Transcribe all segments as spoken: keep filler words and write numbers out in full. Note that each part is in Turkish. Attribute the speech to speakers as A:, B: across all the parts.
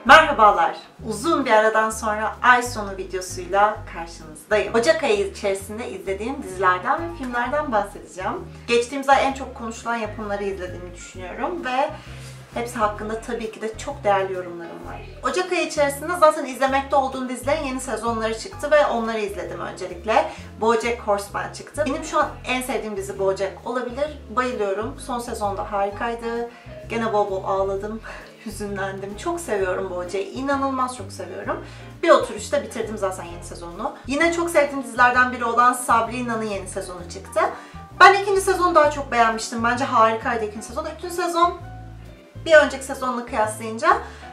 A: Merhabalar. Uzun bir aradan sonra ay sonu videosuyla karşınızdayım. Ocak ayı içerisinde izlediğim dizilerden ve filmlerden bahsedeceğim. Geçtiğimiz ay en çok konuşulan yapımları izlediğimi düşünüyorum ve hepsi hakkında tabii ki de çok değerli yorumlarım var. Ocak ayı içerisinde zaten izlemekte olduğum dizilerin yeni sezonları çıktı ve onları izledim öncelikle. BoJack Horseman çıktı. Benim şu an en sevdiğim dizi BoJack olabilir. Bayılıyorum. Son sezonda harikaydı. Gene bol bol ağladım. Hüzünlendim. Çok seviyorum BoJack'i. İnanılmaz çok seviyorum. Bir oturuşta bitirdim zaten yeni sezonunu. Yine çok sevdiğim dizilerden biri olan Sabrina'nın yeni sezonu çıktı. Ben ikinci sezonu daha çok beğenmiştim. Bence harikaydı ikinci sezon. Üçüncü sezon bir önceki sezonla kıyaslayınca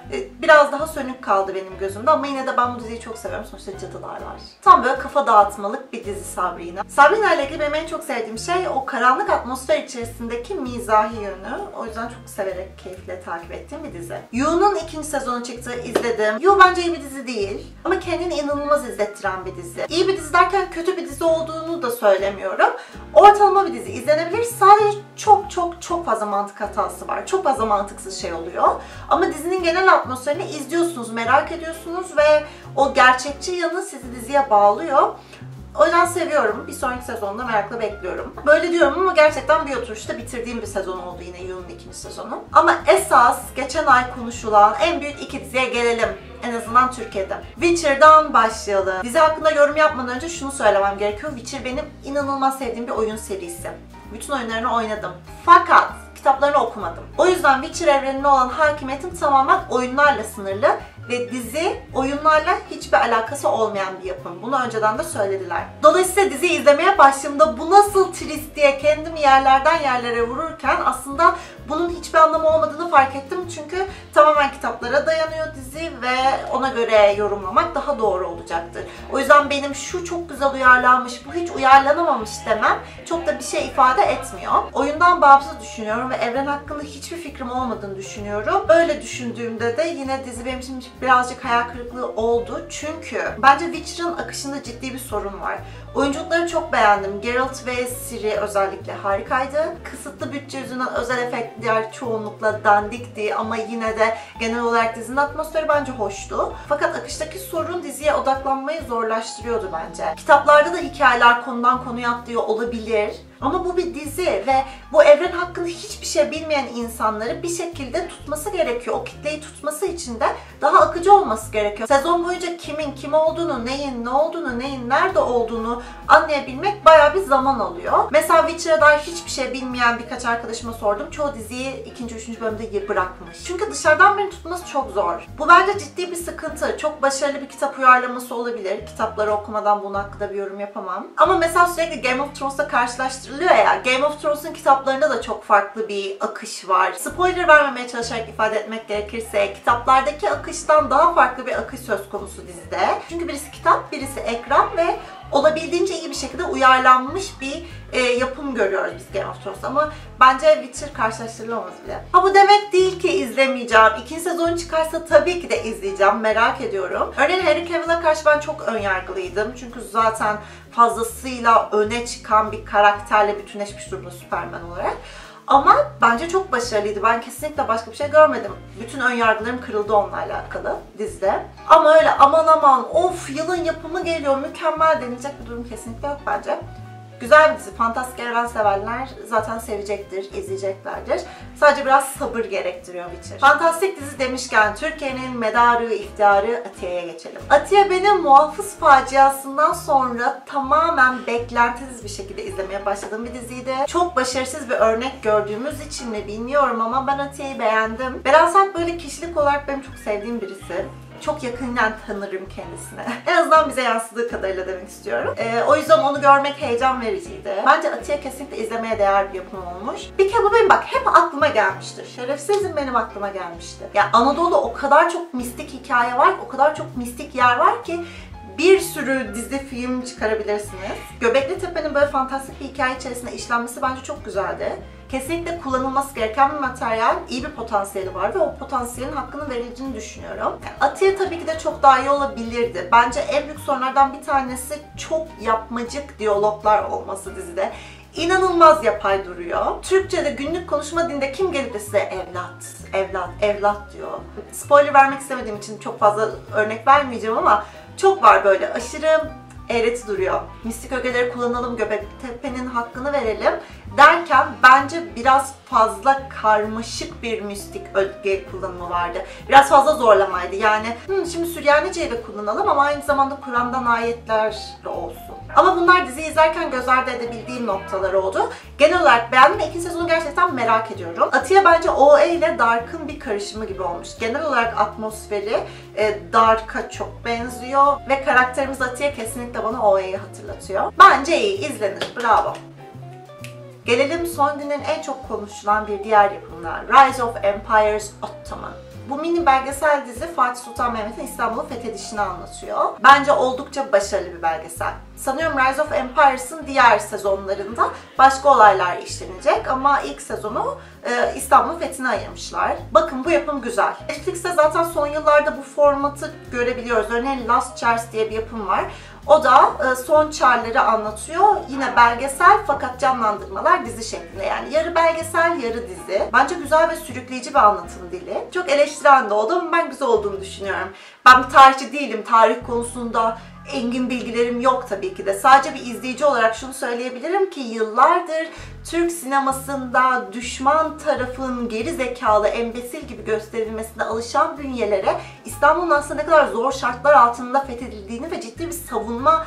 A: biraz daha sönük kaldı benim gözümde ama yine de ben bu diziyi çok seviyorum. Sonuçta cadılar var. Tam böyle kafa dağıtmalık bir dizi Sabrina. Sabrina ile ilgili benim en çok sevdiğim şey o karanlık atmosfer içerisindeki mizahi yönü. O yüzden çok severek, keyifle takip ettiğim bir dizi. You'nun ikinci sezonu çıktı, izledim. You bence iyi bir dizi değil ama kendini inanılmaz izlettiren bir dizi. İyi bir dizi derken kötü bir dizi olduğunu da söylemiyorum. Ortalama bir dizi, izlenebilir. Sadece çok çok çok fazla mantık hatası var. Çok fazla mantıksız şey oluyor. Ama dizinin genel atmosferini izliyorsunuz, merak ediyorsunuz ve o gerçekçi yanı sizi diziye bağlıyor. O yüzden seviyorum. Bir sonraki sezonda merakla bekliyorum. Böyle diyorum ama gerçekten bir oturuşta bitirdiğim bir sezon oldu yine You'nun ikinci sezonu. Ama esas geçen ay konuşulan en büyük iki diziye gelelim. En azından Türkiye'de. Witcher'dan başlayalım. Dizi hakkında yorum yapmadan önce şunu söylemem gerekiyor. Witcher benim inanılmaz sevdiğim bir oyun serisi. Bütün oyunlarını oynadım. Fakat kitaplarını okumadım. O yüzden Witcher evrenine olan hakimiyetim tamamen oyunlarla sınırlı ve dizi oyunlarla hiçbir alakası olmayan bir yapım. Bunu önceden de söylediler. Dolayısıyla dizi izlemeye başladığımda bu nasıl twist diye kendimi yerlerden yerlere vururken aslında bunun hiçbir anlamı olmadığını fark ettim. Çünkü tamamen kitaplara dayanıyor dizi ve ona göre yorumlamak daha doğru olacaktır. O yüzden benim şu çok güzel uyarlanmış, bu hiç uyarlanamamış demem çok da bir şey ifade etmiyor. Oyundan bağımsız düşünüyorum ve evren hakkında hiçbir fikrim olmadığını düşünüyorum. Böyle düşündüğümde de yine dizi benim için birazcık hayal kırıklığı oldu. Çünkü bence Witcher'ın akışında ciddi bir sorun var. Oyunculukları çok beğendim. Geralt ve Ciri özellikle harikaydı. Kısıtlı bütçe yüzünden özel efektler çoğunlukla dandikti ama yine de genel olarak dizinin atmosferi bence hoştu. Fakat akıştaki sorun diziye odaklanmayı zorlaştırıyordu bence. Kitaplarda da hikayeler konudan konuya atlıyor olabilir. Ama bu bir dizi ve bu evren hakkında hiçbir şey bilmeyen insanları bir şekilde tutması gerekiyor. O kitleyi tutması için de daha akıcı olması gerekiyor. Sezon boyunca kimin kim olduğunu, neyin ne olduğunu, neyin nerede olduğunu anlayabilmek bayağı bir zaman alıyor. Mesela Witcher'a dair hiçbir şey bilmeyen birkaç arkadaşıma sordum. Çoğu diziyi ikinci, üçüncü bölümde bırakmış. Çünkü dışarıdan beni tutması çok zor. Bu bence ciddi bir sıkıntı. Çok başarılı bir kitap uyarlaması olabilir. Kitapları okumadan bunun hakkında bir yorum yapamam. Ama mesela sürekli Game of Thrones'la karşılaştırılıyor ya. Game of Thrones'un kitaplarında da çok farklı bir akış var. Spoiler vermemeye çalışarak ifade etmek gerekirse kitaplardaki akıştan daha farklı bir akış söz konusu dizide. Çünkü birisi kitap, birisi ekran ve olabildiğince iyi bir şekilde uyarlanmış bir e, yapım görüyoruz biz Game of Thrones ama bence Witcher karşılaştırılamaz bile. Ha bu demek değil ki izlemeyeceğim. İkinci sezon çıkarsa tabii ki de izleyeceğim. Merak ediyorum. Örneğin Henry Cavill'a karşı ben çok önyargılıydım. Çünkü zaten fazlasıyla öne çıkan bir karakterle bütünleşmiş durumda Superman olarak. Ama bence çok başarılıydı. Ben kesinlikle başka bir şey görmedim. Bütün önyargılarım kırıldı onunla alakalı dizide. Ama öyle aman aman of yılın yapımı geliyor mükemmel denilecek bir durum kesinlikle yok bence. Güzel bir dizi. Fantastik evren severler zaten sevecektir, izleyeceklerdir. Sadece biraz sabır gerektiriyor Witcher. Fantastik dizi demişken Türkiye'nin medarı, iftiharı Atiye'ye geçelim. Atiye benim Muhafız faciasından sonra tamamen beklentisiz bir şekilde izlemeye başladığım bir diziydi. Çok başarısız bir örnek gördüğümüz için mi bilmiyorum ama ben Atiye'yi beğendim. Beren Saat böyle kişilik olarak benim çok sevdiğim birisi. Çok yakından tanırım kendisine. En azından bize yansıdığı kadarıyla demek istiyorum. Ee, o yüzden onu görmek heyecan vericiydi. Bence Atiye kesinlikle izlemeye değer bir yapım olmuş. Bir kere bu benim bak hep aklıma gelmiştir. Şerefsizim benim aklıma gelmişti. Ya yani Anadolu'da o kadar çok mistik hikaye var, o kadar çok mistik yer var ki bir sürü dizi, film çıkarabilirsiniz. Göbekli Tepe'nin böyle fantastik bir hikaye içerisinde işlenmesi bence çok güzeldi. Kesinlikle kullanılması gereken bir materyal, iyi bir potansiyeli var ve o potansiyelin hakkını verildiğini düşünüyorum. Atiye tabii ki de çok daha iyi olabilirdi. Bence en büyük sorunlardan bir tanesi çok yapmacık diyaloglar olması dizide. İnanılmaz yapay duruyor. Türkçe'de günlük konuşma dilinde kim gelip de size evlat, evlat, evlat diyor. Spoiler vermek istemediğim için çok fazla örnek vermeyeceğim ama çok var böyle aşırı eğreti duruyor. Mistik ögeleri kullanalım, Göbektepe'nin hakkını verelim derken bence biraz fazla karmaşık bir mistik öge kullanımı vardı. Biraz fazla zorlamaydı. Yani Hı, şimdi Süryanice'yi de kullanalım ama aynı zamanda Kur'an'dan ayetler de olsun. Ama bunlar diziyi izlerken göz ardı edebildiğim noktalar oldu. Genel olarak beğendim ve ikinci sezonu gerçekten merak ediyorum. Atiye bence O A ile Dark'ın bir karışımı gibi olmuş. Genel olarak atmosferi e, Dark'a çok benziyor ve karakterimiz Atiye kesinlikle bana O A'yı hatırlatıyor. Bence iyi, izlenir. Bravo. Gelelim son günün en çok konuşulan bir diğer yapımına, Rise of Empires Ottoman. Bu mini belgesel dizi Fatih Sultan Mehmet'in İstanbul'u fethedişini anlatıyor. Bence oldukça başarılı bir belgesel. Sanıyorum Rise of Empires'ın diğer sezonlarında başka olaylar işlenecek ama ilk sezonu e, İstanbul'un fethine ayırmışlar. Bakın bu yapım güzel. Netflix'te zaten son yıllarda bu formatı görebiliyoruz. Örneğin Last Chance diye bir yapım var. O da e, son çarları anlatıyor. Yine belgesel fakat canlandırmalar dizi şeklinde. Yani yarı belgesel, yarı dizi. Bence güzel ve sürükleyici bir anlatım dili. Çok eleştiren de oldu ama ben güzel olduğunu düşünüyorum. Ben bir tarihçi değilim. Tarih konusunda engin bilgilerim yok tabii ki de. Sadece bir izleyici olarak şunu söyleyebilirim ki yıllardır Türk sinemasında düşman tarafın geri zekalı, embesil gibi gösterilmesine alışan bünyelere İstanbul'un aslında ne kadar zor şartlar altında fethedildiğini ve ciddi bir savunma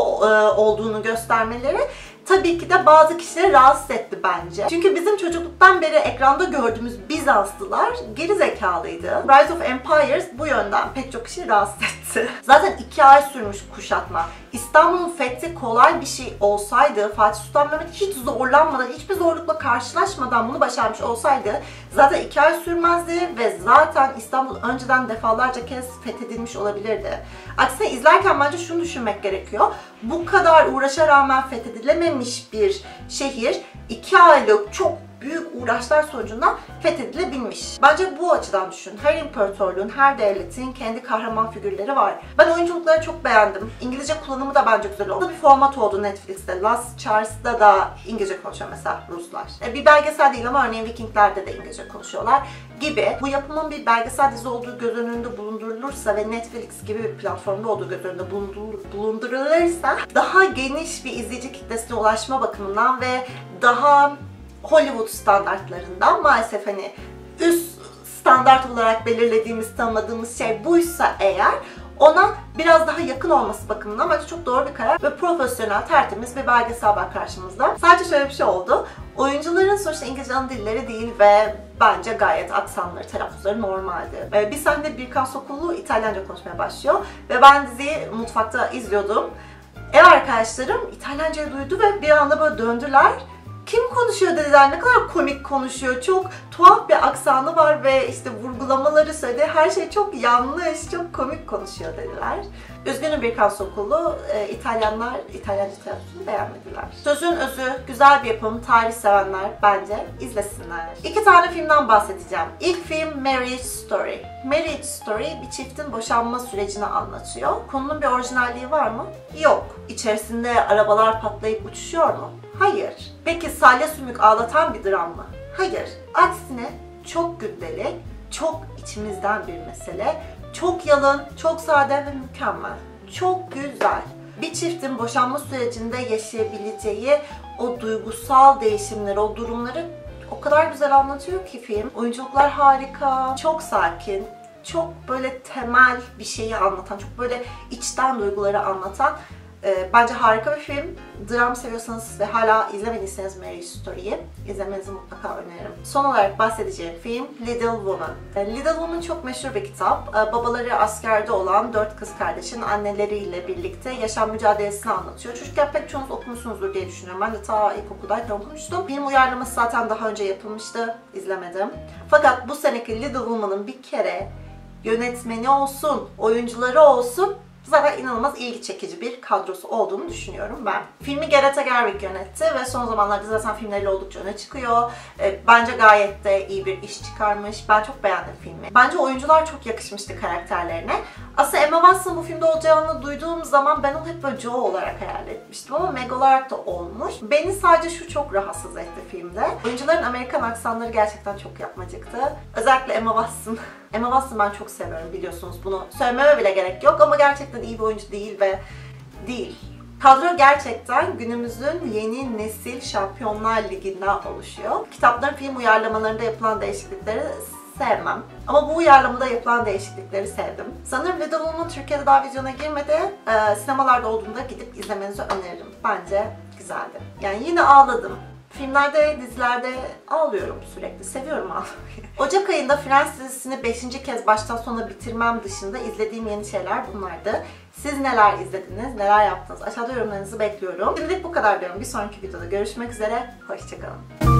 A: olduğunu göstermeleri tabii ki de bazı kişileri rahatsız etti bence. Çünkü bizim çocukluktan beri ekranda gördüğümüz Bizanslılar geri zekalıydı. Rise of Empires bu yönden pek çok kişiyi rahatsız etti. Zaten iki ay sürmüş kuşatma. İstanbul'un fethi kolay bir şey olsaydı, Fatih Sultan Mehmet hiç zorlanmadan, hiçbir zorlukla karşılaşmadan bunu başarmış olsaydı zaten iki ay sürmezdi ve zaten İstanbul önceden defalarca kez fethedilmiş olabilirdi. Aksine izlerken bence şunu düşünmek gerekiyor. Bu kadar uğraşa rağmen fethedilememiş bir şehir iki aylık çok büyük uğraşlar sonucunda fethedilebilmiş. Bence bu açıdan düşün. Her imparatorluğun, her devletin kendi kahraman figürleri var. Ben oyunculukları çok beğendim. İngilizce kullanımı da bence güzel oldu. Bir format oldu Netflix'te. Last Chars'da da İngilizce konuşuyor mesela Ruslar. Bir belgesel değil ama örneğin Vikingler'de de İngilizce konuşuyorlar gibi. Bu yapımın bir belgesel dizi olduğu göz önünde bulundurulursa ve Netflix gibi bir platformda olduğu göz önünde bulundurulursa daha geniş bir izleyici kitlesine ulaşma bakımından ve daha Hollywood standartlarından maalesef hani üst standart olarak belirlediğimiz, tanımadığımız şey buysa eğer ona biraz daha yakın olması bakımından bence çok doğru bir karar ve profesyonel, tertemiz bir belgesel var karşımızda. Sadece şöyle bir şey oldu. Oyuncuların sonuçta İngilizce ana dilleri değil ve bence gayet aksanları, telaffuzları normaldi. Bir sahnede Birkan Sokullu İtalyanca konuşmaya başlıyor ve ben diziyi mutfakta izliyordum. Ev arkadaşlarım İtalyancayı duydu ve bir anda böyle döndüler. Kim konuşuyor dediler, ne kadar komik konuşuyor, çok tuhaf bir aksanı var ve işte vurgulamaları söyledi, her şey çok yanlış, çok komik konuşuyor dediler. Üzgünüm Birkan Sokullu, e, İtalyanlar İtalyanca telaffuzunu beğenmediler. Sözün özü, güzel bir yapım, tarih sevenler bence izlesinler. İki tane filmden bahsedeceğim. İlk film Marriage Story. Marriage Story bir çiftin boşanma sürecini anlatıyor. Konunun bir orijinalliği var mı? Yok. İçerisinde arabalar patlayıp uçuşuyor mu? Hayır. Peki salya sümük ağlatan bir dram mı? Hayır. Aksine çok gündelik, çok içimizden bir mesele, çok yalın, çok sade ve mükemmel. Çok güzel. Bir çiftin boşanma sürecinde yaşayabileceği o duygusal değişimleri, o durumları o kadar güzel anlatıyor ki film. Oyunculuklar harika, çok sakin, çok böyle temel bir şeyi anlatan, çok böyle içten duyguları anlatan E, bence harika bir film. Dram seviyorsanız ve hala izlemediyseniz Marriage Story'yi izlemenizi mutlaka öneririm. Son olarak bahsedeceğim film Little Woman. E, Little Woman çok meşhur bir kitap. E, babaları askerde olan dört kız kardeşin anneleriyle birlikte yaşam mücadelesini anlatıyor. Çocukken pek çoğunuz okumuşsunuzdur diye düşünüyorum. Ben de ta ilkokuldayken okumuştum. Film uyarlaması zaten daha önce yapılmıştı. İzlemedim. Fakat bu seneki Little Woman'ın bir kere yönetmeni olsun, oyuncuları olsun Zaten inanılmaz ilgi çekici bir kadrosu olduğunu düşünüyorum ben. Filmi Greta Gerwig yönetti ve son zamanlarda zaten filmleriyle oldukça öne çıkıyor. E, bence gayet de iyi bir iş çıkarmış. Ben çok beğendim filmi. Bence oyuncular çok yakışmıştı karakterlerine. Aslında Emma Watson bu filmde olacağını duyduğum zaman ben onu hep böyle Joe olarak hayal etmiştim ama Meg olarak da olmuş. Beni sadece şu çok rahatsız etti filmde. Oyuncuların Amerikan aksanları gerçekten çok yapmacıktı. Özellikle Emma Watson. Emma Watson ben çok seviyorum, biliyorsunuz, bunu söylememe bile gerek yok ama gerçekten iyi bir oyuncu değil ve değil. Kadro gerçekten günümüzün yeni nesil Şampiyonlar Ligi'nden oluşuyor. Kitapların film uyarlamalarında yapılan değişiklikleri sevmem. Ama bu uyarlamada yapılan değişiklikleri sevdim. Sanırım Little Women Türkiye'de daha vizyona girmedi. Ee, sinemalarda olduğunda gidip izlemenizi öneririm. Bence güzeldi. Yani yine ağladım. Filmlerde, dizilerde ağlıyorum sürekli. Seviyorum ağlamayı. Ocak ayında Friends dizisini beşinci kez baştan sona bitirmem dışında izlediğim yeni şeyler bunlardı. Siz neler izlediniz, neler yaptınız? Aşağıda yorumlarınızı bekliyorum. Şimdilik bu kadar diyorum. Bir sonraki videoda görüşmek üzere. Hoşçakalın.